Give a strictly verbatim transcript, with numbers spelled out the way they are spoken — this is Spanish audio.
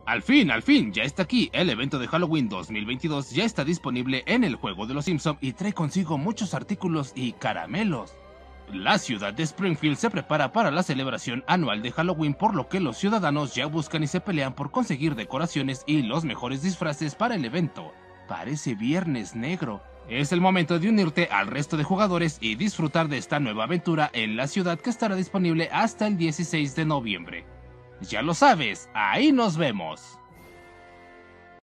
Al fin, al fin, ya está aquí. El evento de Halloween dos mil veintidós ya está disponible en el juego de los Simpson y trae consigo muchos artículos y caramelos. La ciudad de Springfield se prepara para la celebración anual de Halloween, por lo que los ciudadanos ya buscan y se pelean por conseguir decoraciones y los mejores disfraces para el evento. Parece Viernes Negro. Es el momento de unirte al resto de jugadores y disfrutar de esta nueva aventura en la ciudad, que estará disponible hasta el dieciséis de noviembre. Ya lo sabes, ahí nos vemos.